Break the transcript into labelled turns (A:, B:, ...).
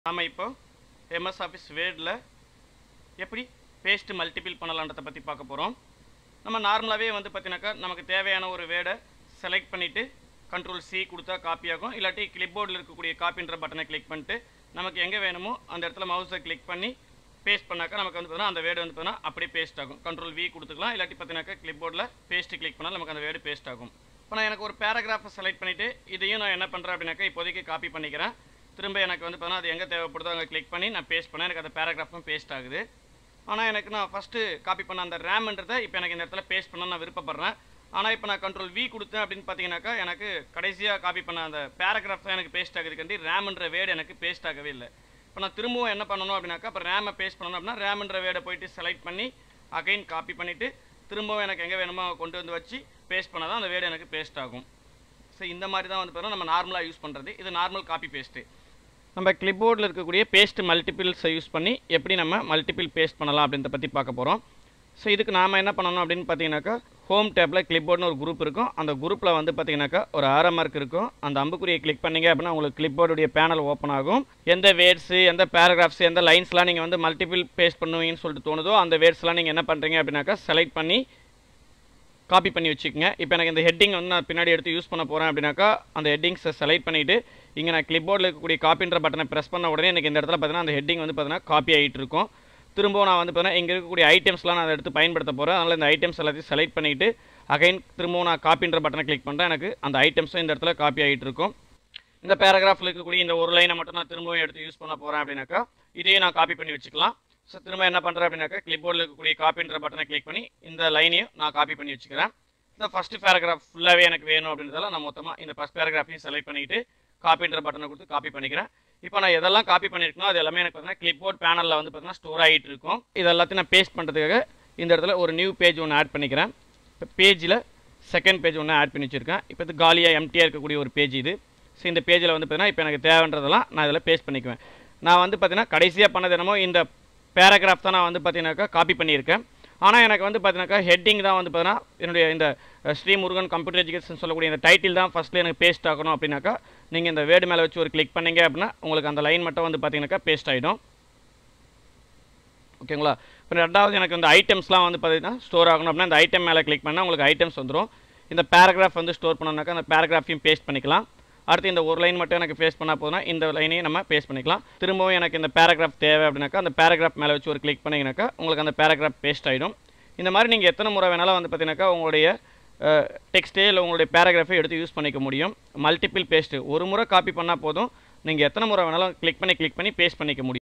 A: நாம இப்போ MS Office Wordல எப்படி பேஸ்ட் மல்டிபிள் பண்ணலாம்ன்றத பத்தி பார்க்க போறோம். நம்ம நார்மலாவே வந்து பாத்தீனாக்கா நமக்கு தேவையான ஒரு வேர்டை செலக்ட் பண்ணிட்டு கண்ட்ரோல் C கொடுத்தா காப்பி ஆகும். இல்லாட்டி கிளிப்போர்டில் இருக்கக்கூடிய காப்பின்ற பட்டனை கிளிக் பண்ணிட்டு நமக்கு எங்க வேணுமோ அந்த இடத்துல மவுஸை கிளிக் பண்ணி பேஸ்ட் பண்ணாக்கா நமக்கு வந்து பார்த்தீங்கன்னா அந்த வேர்டு வந்து பார்த்தீங்கன்னா அப்படியே பேஸ்ட் ஆகும். கண்ட்ரோல் V கொடுத்துக்கலாம். இல்லாட்டி பார்த்தீங்கன்னாக்கா கிளிப்போர்டில் பேஸ்ட் கிளிக் பண்ணால் நமக்கு அந்த வேர்டு பேஸ்ட் ஆகும். இப்போ நான் எனக்கு ஒரு பேராகிராஃபை செலக்ட் பண்ணிட்டு இதையும் நான் என்ன பண்ணுறேன் அப்படின்னாக்கா இப்போதைக்கு காப்பி பண்ணிக்கிறேன். திரும்ப எனக்கு வந்து பார்த்தீங்கன்னா அது எங்கே தேவைப்படுதோ அங்கே கிளிக் பண்ணி நான் பேஸ்ட் பண்ணேன். எனக்கு அந்த பேராகிராஃபும் பேஸ்ட் ஆகுது. ஆனால் எனக்கு நான் ஃபஸ்ட்டு காப்பி பண்ண அந்த ரேம்ன்றதை இப்போ எனக்கு இந்த இடத்துல பேஸ்ட் பண்ண நான் விருப்பப்படுறேன். ஆனால் இப்போ நான் கண்ட்ரோல் V கொடுத்தேன் அப்படின்னு பார்த்தீங்கன்னாக்கா எனக்கு கடைசியாக காப்பி பண்ண அந்த பேராகிராஃப் தான் எனக்கு பேஸ்ட் ஆகுதுக்காண்டி ரேம்ன்ற வேர்டு எனக்கு பேஸ்ட் ஆகவே இல்லை. இப்போ நான் திரும்பவும் என்ன பண்ணணும் அப்படின்னாக்கா இப்போ ரேமை பேஸ்ட் பண்ணணும் அப்படின்னா ரேம்ன்ற வேர்டை போயிட்டு செலக்ட் பண்ணி அகைன் காப்பி பண்ணிவிட்டு திரும்பவும் எனக்கு எங்கே வேணுமோ கொண்டு வந்து வச்சு பேஸ்ட் பண்ணால் தான் அந்த வேர்டு எனக்கு பேஸ்ட் ஆகும். ஸோ இந்த மாதிரி தான் வந்து பார்த்தீங்கன்னா நம்ம நார்மலாக யூஸ் பண்ணுறது. இது நார்மல் காப்பி பேஸ்ட்டு. நம்ம கிளிப்போர்டில் இருக்கக்கூடிய பேஸ்ட் மல்டிபிள்ஸை யூஸ் பண்ணி எப்படி நம்ம மல்டிபிள் பேஸ்ட் பண்ணலாம் அப்படின்றத பற்றி பார்க்க போகிறோம். ஸோ இதுக்கு நாம் என்ன பண்ணணும் அப்படின்னு பார்த்தீங்கன்னாக்கா ஹோம் டேப்பில் கிளிப்போர்டுன்னு ஒரு குரூப் இருக்கும். அந்த குரூப்பில் வந்து பார்த்தீங்கன்னாக்கா ஒரு ஆரோ மார்க் இருக்கும். அந்த அம்புக்குறியை கிளிக் பண்ணிங்க அப்படின்னா உங்களுக்கு கிளிப்போர்டுடைய பேனல் ஓப்பன் ஆகும். எந்த வேர்ட்ஸு எந்த பேராகிராஃப்ஸ் எந்த லைன்ஸ்லாம் நீங்கள் வந்து மல்டிபிள் பேஸ்ட் பண்ணுவீங்கன்னு சொல்லிட்டு தோணுதோ அந்த வேர்ட்ஸ்லாம் நீங்கள் என்ன பண்ணுறீங்க அப்படின்னாக்கா செலக்ட் பண்ணி காப்பி பண்ணி வச்சுக்கோங்க. இப்போ எனக்கு இந்த ஹெட்டிங் வந்து நான் பின்னாடி எடுத்து யூஸ் பண்ண போகிறேன் அப்படின்னாக்கா அந்த ஹெட்டிங்ஸை செலக்ட் பண்ணிவிட்டு இங்கே நான் கிளிப்போர்டில் இருக்கக்கூடிய காப்பின்ற பட்டனை ப்ரெஸ் பண்ண உடனே எனக்கு இந்த இடத்துல பார்த்தீங்கன்னா அந்த ஹெட்டிங் வந்து பார்த்தீங்கன்னா காப்பி ஆகிட்டு இருக்கும். திரும்பவும் நான் வந்து பார்த்தீங்கன்னா இங்கே இருக்கக்கூடிய ஐட்டம்ஸ்லாம் நான் அதை எடுத்து பயன்படுத்த போகிறேன். அதனால் இந்த ஐட்டம்ஸ் எல்லாத்தையும் செலக்ட் பண்ணிவிட்டு அகைன் திரும்பவும் நான் காப்பின்ற பட்டனை கிளிக் பண்ணுறேன். எனக்கு அந்த ஐட்டம்ஸும் இந்த இடத்துல காப்பி ஆகிட்டு இருக்கும். இந்த பேராகிராஃபில் இருக்கக்கூடிய இந்த ஒரு லைனை மட்டும் நான் திரும்பவும் எடுத்து யூஸ் பண்ண போகிறேன் அப்படின்னாக்கா இதையும் நான் காப்பி பண்ணி வச்சுக்கலாம். ஸோ திரும்ப என்ன பண்ணுறேன் அப்படின்னாக்கா கிளிப்போர்டில் இருக்கக்கூடிய காப்பின்ற பட்டனை கிளிக் பண்ணி இந்த லைனையும் நான் காப்பி பண்ணி வச்சுக்கிறேன். இந்த ஃபஸ்ட்டு பேராகிராஃப் ஃபுல்லாகவே எனக்கு வேணும் அப்படின்றதால நான் மொத்தமாக இந்த ஃபஸ்ட் பேராகிராஃபையும் செலக்ட் பண்ணிவிட்டு காப்பின்ற பட்டனை கொடுத்து காப்பி பண்ணிக்கிறேன். இப்போ நான் எதெல்லாம் காப்பி பண்ணியிருக்கணும் அது எல்லாமே எனக்கு பார்த்தீங்கன்னா கிளிப்போர்ட் பேனலில் வந்து பார்த்தீங்கன்னா ஸ்டோர் ஆகிட்டு இருக்கும். இது எல்லாத்தையும் நான் பேஸ்ட் பண்ணுறதுக்காக இந்த இடத்துல ஒரு நியூ பேஜ் ஒன்று ஆட் பண்ணிக்கிறேன். இப்போ பேஜில் செகண்ட் பேஜ் ஒன்று ஆட் பண்ணி வச்சுருக்கேன். இப்போ இது காலியாக எம்டியாக இருக்கக்கூடிய ஒரு பேஜ் இது. ஸோ இந்த பேஜில் வந்து பார்த்தீங்கன்னா இப்போ எனக்கு தேவைன்றதெல்லாம் நான் இதில் பேஸ்ட் பண்ணிக்குவேன். நான் வந்து பார்த்தீங்கன்னா கடைசியாக பண்ணது என்னமோ இந்த பேராகிராஃப் தான் நான் வந்து பார்த்தீங்கன்னாக்கா காப்பி பண்ணியிருக்கேன். ஆனால் எனக்கு வந்து பார்த்தீங்கன்னாக்கா ஹெட்டிங் தான் வந்து பார்த்தீங்கன்னா என்னுடைய இந்த ஸ்ரீ முருகன் கம்ப்யூட்டர் எஜுகேஷன் சொல்லக்கூடிய இந்த டைட்டில் தான் ஃபஸ்ட்டில் எனக்கு பேஸ்ட் ஆகணும் அப்படின்னாக்கா நீங்கள் இந்த வேர்டு மேலே வச்சு ஒரு கிளிக் பண்ணிங்க அப்படின்னா உங்களுக்கு அந்த லைன் மட்டும் வந்து பார்த்தீங்கன்னாக்கா பேஸ்ட் ஆகிடும். ஓகேங்களா? இப்போ ரெண்டாவது எனக்கு இந்த ஐட்டம்ஸ்லாம் வந்து பார்த்தீங்கன்னா ஸ்டோர் ஆகணும் அப்படின்னா இந்த ஐட்டம் மேலே கிளிக் பண்ணால் உங்களுக்கு ஐட்டம்ஸ் வந்துடும். இந்த பேராகிராஃப் வந்து ஸ்டோர் பண்ணோம்னாக்கா அந்த பேராகிராஃபையும் பேஸ்ட் பண்ணிக்கலாம். அடுத்து இந்த ஒரு லைன் மட்டும் எனக்கு பேஸ்ட் பண்ணால் போதுனா இந்த லைனையும் நம்ம பேஸ்ட் பண்ணிக்கலாம். திரும்பவும் எனக்கு இந்த பேராகிராஃப் தேவை அப்படின்னாக்கா அந்த பேராகிராஃப் மேலே வச்சு ஒரு கிளிக் பண்ணிங்கனாக்கா உங்களுக்கு அந்த பேராகிராஃப் பேஸ்ட் ஆகிடும். இந்த மாதிரி நீங்கள் எத்தனை முறை வேணாலும் வந்து பார்த்தீங்கன்னாக்கா உங்களுடைய டெக்ஸ்ட்டே இல்லை உங்களுடைய பேராகிராஃபை எடுத்து யூஸ் பண்ணிக்க முடியும். மல்டிபிள் பேஸ்ட்டு ஒரு முறை காப்பி பண்ணால் போதும். நீங்கள் எத்தனை முறை வேணாலும் கிளிக் பண்ணி பேஸ்ட் பண்ணிக்க முடியும்.